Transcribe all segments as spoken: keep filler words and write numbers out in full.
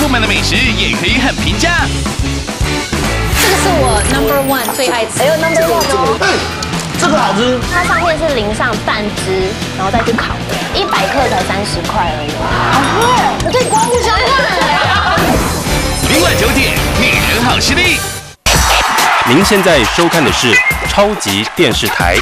妇们的美食也可以很平价。 这个是我 number one 最爱吃， 还有 number one 哦。 这个好吃。 它上面是淋上蛋汁，然后再去烤的，一百克才三十块而已。好贵，我可以刮目相看。 明晚九点，女人好势力。 您现在收看的是超级电视台。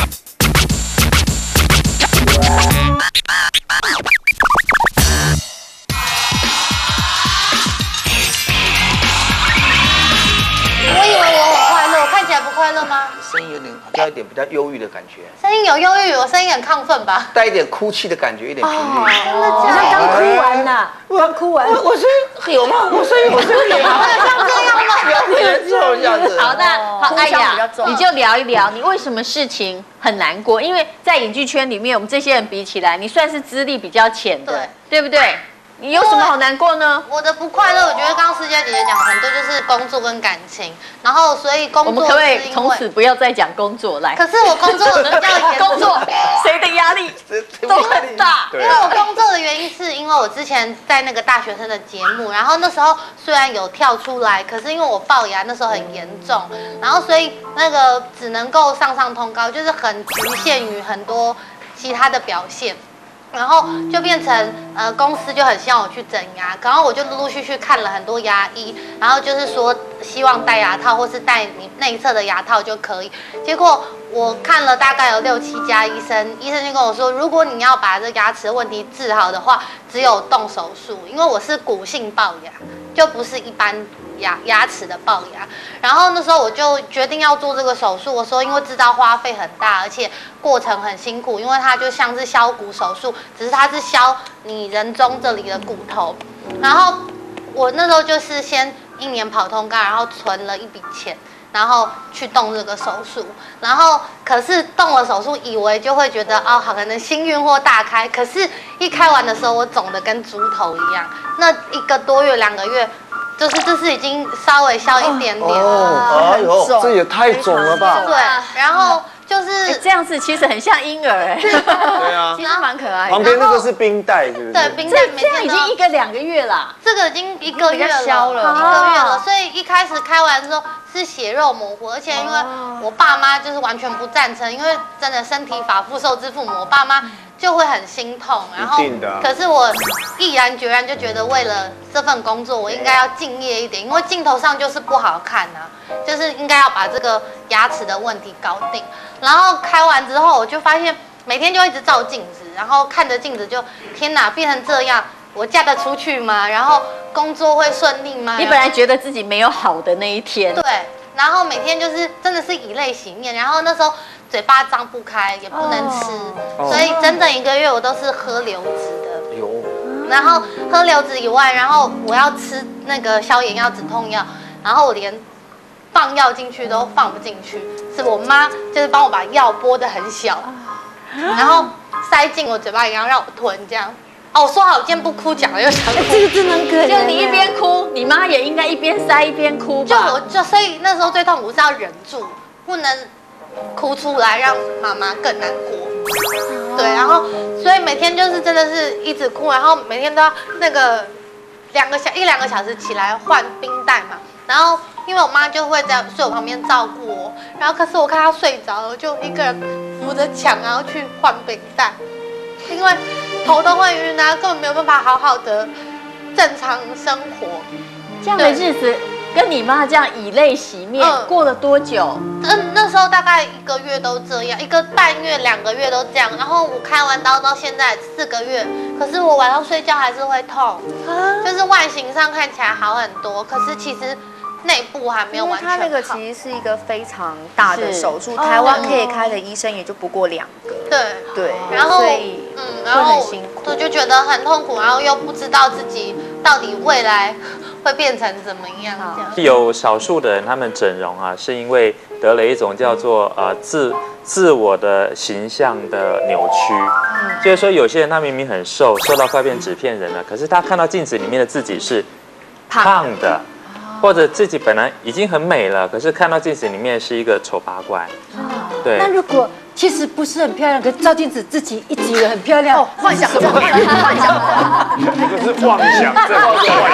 我以为我很快乐，看起来不快乐吗？ 声音有点，好像有点比较忧郁的感觉， 声音有忧郁，我声音很亢奋吧？ 带一点哭泣的感觉，一点频率。 真的好假的？ 像刚哭完呐，刚哭完。 我声音有吗？我声音，我声音有吗？ 像这样吗？ 不要严重这样子。 好，那好，哎呀，你就聊一聊你为什么事情很难过？因为在影剧圈里面，我们这些人比起来，你算是资历比较浅的，对，对不对？你有什么好难过呢？ 我的不快乐，我觉得刚刚思佳姐姐讲很多，就是工作跟感情，然后所以工作我们可不可以从此不要再讲工作来？ 可是我工作比较严重， 工作谁的压力都很大。 因为我工作的原因是因为我之前在那个大学生的节目，然后那时候虽然有跳出来，可是因为我龅牙那时候很严重，然后所以那个只能够上上通告，就是很局限于很多其他的表现。然后就变成呃公司就很希望我去整牙，然后我就陆陆续续看了很多牙医，然后就是说希望戴牙套或是戴你内侧的牙套就可以。结果我看了大概有六七家医生，医生就跟我说，如果你要把这牙齿的问题治好的话，只有动手术，因为我是骨性龅牙，就不是一般牙牙齿的龅牙。然后那时候我就决定要做这个手术，我说因为知道花费很大，而且过程很辛苦，因为它就像是削骨手术，只是它是削你人中这里的骨头。然后我那时候就是先一年跑通告，然后存了一笔钱，然后去动这个手术。然后可是动了手术，以为就会觉得哦好，可能心运或大开，可是一开完的时候，我肿得跟猪头一样。那一个多月、两个月。就是这是已经稍微消一点点了， 哦，哎呦，这也太肿了吧？ 对，然后就是这样子，其实很像婴儿哎。 对啊， 其实蛮可爱的。 旁边那个是冰袋，是不是？ 对，冰袋这样已经一个两个月啦， 这个已经一个月了， 消了一个月了。所以一开始开完之后是血肉模糊，而且因为我爸妈就是完全不赞成，因为真的身体发肤受之父母，我爸妈。就会很心痛，然后可是我毅然决然就觉得为了这份工作，我应该要敬业一点，因为镜头上就是不好看啊，就是应该要把这个牙齿的问题搞定。然后开完之后，我就发现每天就一直照镜子，然后看着镜子就天哪，变成这样，我嫁得出去吗？然后工作会顺利吗？ 你本来觉得自己没有好的那一天， 对，然后每天就是真的是以泪洗面，然后那时候。嘴巴张不开，也不能吃，哦、所以整整一个月我都是喝流质的。有。然后喝流质以外，然后我要吃那个消炎药、止痛药，然后我连放药进去都放不进去，是我妈就是帮我把药剥得很小，然后塞进我嘴巴里，然后让我吞这样。哦，我说好，今天不哭，讲了又想哭。 这个真的很可怜。 就你一边哭，你妈也应该一边塞一边哭吧。 就我就所以那时候最痛苦是要忍住，不能。哭出来让妈妈更难过，对，然后所以每天就是真的是一直哭，然后每天都要那个两个小一两个小时起来换冰袋嘛，然后因为我妈就会在睡我旁边照顾我，然后可是我看她睡着了，就一个人扶着墙然后去换冰袋，因为头都会晕啊，根本没有办法好好的正常生活， 这样的日子。跟你妈这样以泪洗面，嗯、过了多久？ 嗯，那时候大概一个月都这样，一个半月、两个月都这样。然后我开完刀到现在四个月，可是我晚上睡觉还是会痛，啊、就是外形上看起来好很多，可是其实内部还没有完全好。 它那个其实是一个非常大的手术，台湾可以开的医生也就不过两个。 对对， 然后所以嗯，然后我就觉得很痛苦，然后又不知道自己到底未来。会变成怎么样？这样有少数的人，他们整容啊，是因为得了一种叫做呃自自我的形象的扭曲。嗯，就是说有些人他明明很瘦，瘦到快变纸片人了，可是他看到镜子里面的自己是胖的，或者自己本来已经很美了，可是看到镜子里面是一个丑八怪。对。 那如果其实不是很漂亮，可是照镜子自己一直以为很漂亮， 幻想，幻想，幻想， 这是妄想，这是幻想。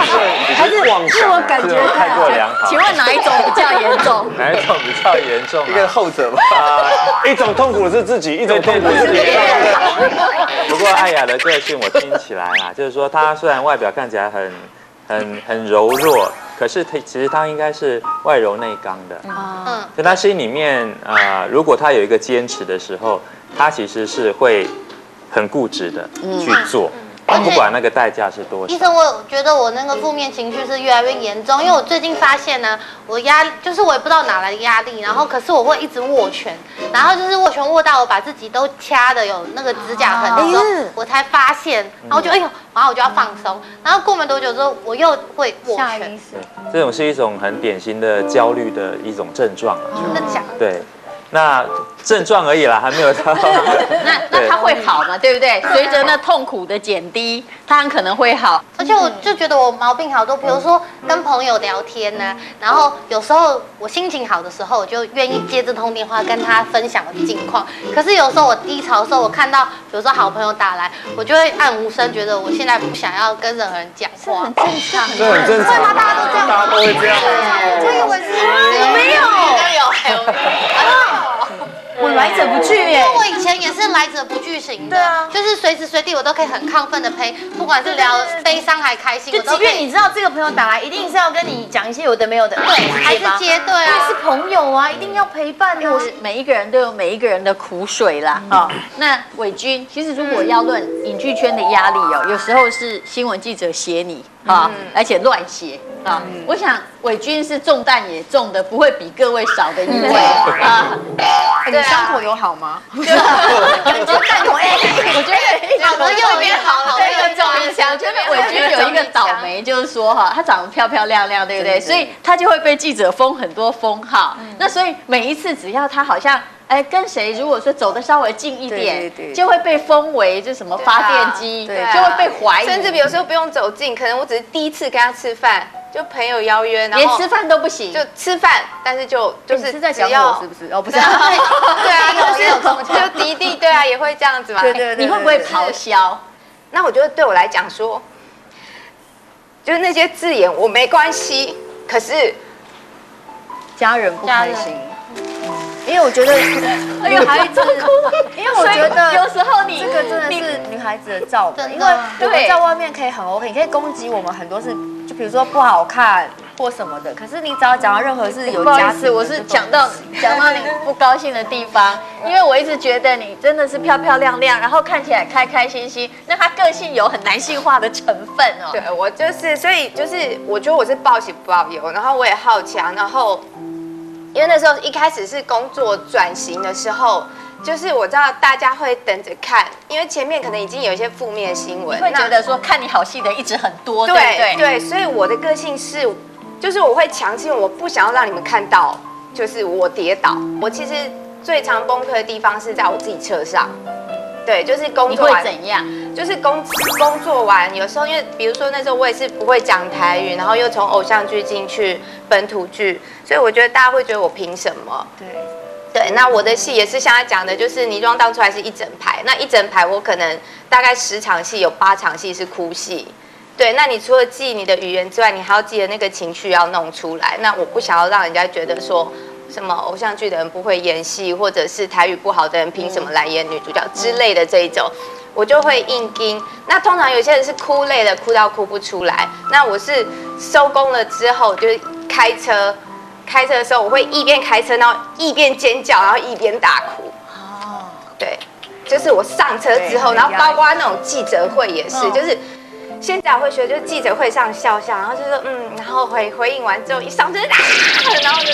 还是自我感觉太过良好。 请问哪一种比较严重？ 哪一种比较严重？ 应该是后者吧。 啊， 一种痛苦的是自己，一种痛苦是别人。 不过艾雅的个性我听起来啊，就是说她虽然外表看起来很很很柔弱，可是她其实她应该是外柔内刚的。嗯，所以她心里面啊、呃，如果她有一个坚持的时候，她其实是会很固执的去做。不管那个代价是多少。 医生，我觉得我那个负面情绪是越来越严重，因为我最近发现呢，我压就是我也不知道哪来的压力，然后可是我会一直握拳，然后就是握拳握到我把自己都掐的有那个指甲痕之后，我才发现，然后我就哎呦，然后我就要放松，然后过没多久之后我又会握拳。 这种是一种很典型的焦虑的一种症状。 真的假的？ 对。那症状而已啦，还没有到。 那那他会好嘛？对不对？随着那痛苦的减低，他很可能会好。 而且我就觉得我毛病好多，比如说跟朋友聊天呢，然后有时候我心情好的时候，我就愿意接这通电话跟他分享我的近况。可是有时候我低潮的时候，我看到比如说好朋友打来，我就会暗无声，觉得我现在不想要跟任何人讲话。 很正常， 这很正常。 会吗？大家都这样， 大家都会这样。 我以为是没有，有，我来者不拒耶。 因为我以前也是来者不拒型的，对啊，就是随时随地我都可以很亢奋的陪，不管是聊悲伤还开心， 就即便你知道这个朋友打来，一定是要跟你讲一些有的没有的， 对，还是接对啊， 是朋友啊，一定要陪伴啊。 每一个人都有每一个人的苦水啦。啊，那伟君，其实如果要论影剧圈的压力哦，有时候是新闻记者写你啊，而且乱写啊。我想伟君是中弹也中的不会比各位少的一位啊。 你伤口有好吗？ 感觉弹口哎， 我觉得好的右边好，好的右边中一枪。我觉得伟君有一个倒霉，就是说哈，她长得漂漂亮亮，对不对？所以她就会被记者封很多封号。那所以每一次只要她好像哎跟谁如果说走得稍微近一点，就会被封为就什么发电机，就会被怀疑。 甚至有时候不用走近，可能我只是第一次跟他吃饭。就朋友邀约，然后连吃饭都不行， 就吃饭，但是就就是是在讲我是不是？哦，不是，对啊，就是就弟弟，对啊，也会这样子嘛。 对对， 你会不会咆哮？ 那我觉得对我来讲说，就是那些字眼我没关系，可是家人不开心。因为我觉得女孩子，因为我觉得有时候你这个真的是女孩子的照本，因为我们在外面可以很 OK， 你可以攻击我们很多事，就比如说不好看或什么的。可是你只要讲到任何是有价值， 我是讲到讲到你不高兴的地方，因为我一直觉得你真的是漂漂亮亮，然后看起来开开心心，那她个性有很男性化的成分哦。 对，我就是，所以就是我觉得我是报喜不报忧，然后我也好强，然后。因为那时候一开始是工作转型的时候，就是我知道大家会等着看，因为前面可能已经有一些负面的新闻， 会觉得说看你好戏的一直很多， 对对对，所以我的个性是，就是我会强行，我不想要让你们看到，就是我跌倒。我其实最常崩溃的地方是在我自己车上。对，就是工作完你会怎样？ 就是工工作完，有时候因为比如说那时候我也是不会讲台语，然后又从偶像剧进去本土剧，所以我觉得大家会觉得我凭什么？ 对对，那我的戏也是像他讲的，就是倪庄当初还是一整排，那一整排我可能大概十场戏有八场戏是哭戏。对，那你除了记你的语言之外，你还要记得那个情绪要弄出来。那我不想要让人家觉得说。什么偶像剧的人不会演戏，或者是台语不好的人凭什么来演女主角之类的这一种，我就会硬盯。那通常有些人是哭累了，哭到哭不出来。那我是收工了之后，就是开车，开车的时候我会一边开车，然后一边尖叫，然后一边大哭。哦，对，就是我上车之后，然后包括那种记者会也是，就是。现在我会学，就是记者会上笑笑，然后就说嗯，然后回回应完之后一上车啊，然后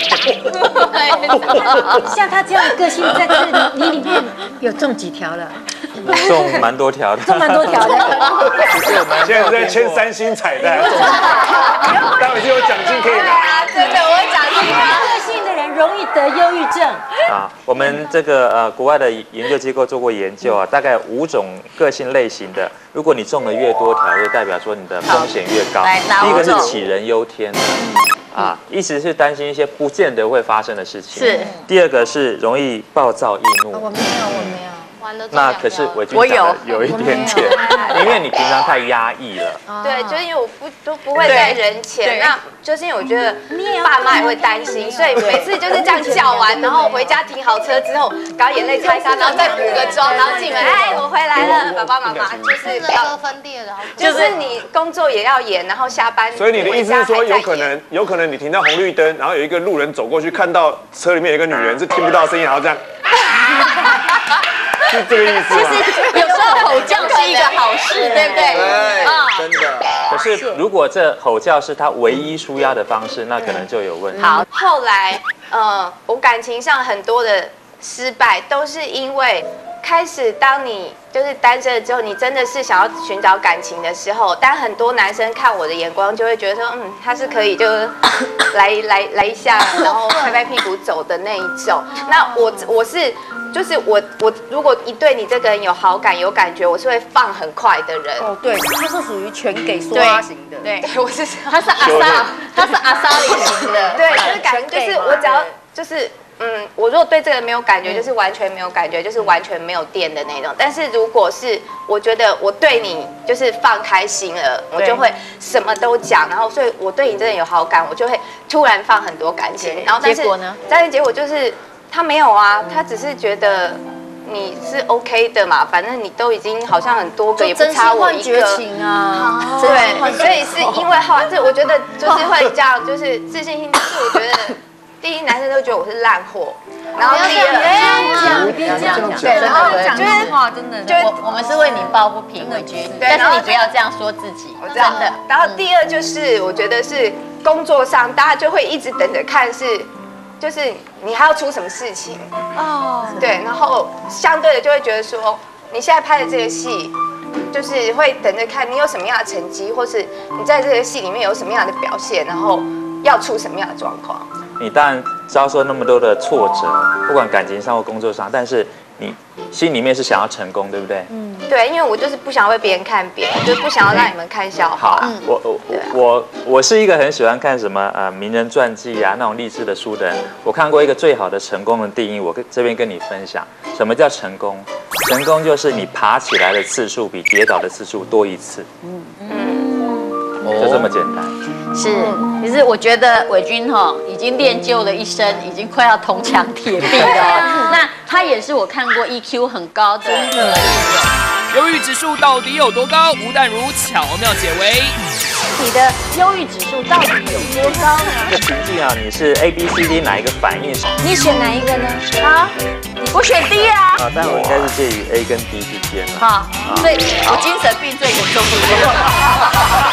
就像他这样的个性，在这里你里面有中几条了？ 中蛮多条的， 中蛮多条的。 现在在签三星彩带，待会就有奖金可以拿。 真的，我奖金拿。 个性的人容易得忧郁症啊。我们这个呃国外的研究机构做过研究啊，大概五种个性类型的，如果你中了越多条，就代表说你的风险越高。第一个是杞人忧天的。啊，意思是担心一些不见得会发生的事情。 是。 第二个是容易暴躁易怒。 我没有，我没有。 那可是伟君讲的有一点点，因为你平常太压抑了。 对，就是因为我不都不会在人前，那就是因为我觉得爸妈也会担心，所以每次就是这样叫完，然后回家停好车之后，搞眼泪擦一擦，然后再补个妆，然后进门，哎，我回来了，爸爸妈妈就是要分裂的， 就是你工作也要演，然后下班。 所以你的意思是说，有可能有可能你停到红绿灯，然后有一个路人走过去，看到车里面有一个女人是听不到声音，然后这样。是这个意思吗？ 其实有时候吼叫是一个好事，对不对？ 对，真的。 可是如果这吼叫是他唯一抒压的方式，那可能就有问题。 好，后来，呃，我感情上很多的失败，都是因为开始当你就是单身了之后，你真的是想要寻找感情的时候，但很多男生看我的眼光就会觉得说，嗯，他是可以就来来来一下，然后拍拍屁股走的那一种。那我我是。就是我，我如果一对你这个人有好感、有感觉，我是会放很快的人。 哦，对，他是属于全给梭哈型的。 对， 我是他是阿萨，他是阿萨里型的。 对，就是感，就是我只要就是嗯，我如果对这个人没有感觉，就是完全没有感觉，就是完全没有电的那种。但是如果是我觉得我对你就是放开心了，我就会什么都讲，然后所以我对你真的有好感，我就会突然放很多感情。然后但是结果呢？ 但是结果就是。他没有啊，他只是觉得你是 OK 的嘛，反正你都已经好像很多个，也不差我一个。 真心换绝情啊！ 对，所以是因为后来，这我觉得就是会这样，就是自信心。就是我觉得第一，男生都觉得我是烂货，然后第二， 哎，别这样讲，对，然后讲真话，真的， 就我我们是为你抱不平，伟君，但是你不要这样说自己，真的。 然后第二就是，我觉得是工作上，大家就会一直等着看是。就是你还要出什么事情哦，对，然后相对的就会觉得说，你现在拍的这个戏，就是会等着看你有什么样的成绩，或是你在这个戏里面有什么样的表现，然后要出什么样的状况。 你当然遭受那么多的挫折，不管感情上或工作上，但是你心里面是想要成功，对不对？嗯， 对，因为我就是不想为别人看扁，就不想要让你们看笑话。 好，我我我我是一个很喜欢看什么呃名人传记啊那种励志的书的人。我看过一个最好的成功的定义，我跟这边跟你分享，什么叫成功？成功就是你爬起来的次数比跌倒的次数多一次。嗯嗯，就这么简单。 是，其实我觉得伟君哈已经练就了一身，已经快要铜墙铁壁了。那他也是我看过 E Q 很高的艺人。 忧郁指数到底有多高？吴淡如巧妙解围。 你的忧郁指数到底有多高呢？ 这个情境啊，你是 A B C D 哪一个反应？ 你选哪一个呢？啊，我选 D 啊。 啊，但我应该是介于 A 跟 D 之间了。 好，所以我精神病最严重，对不对？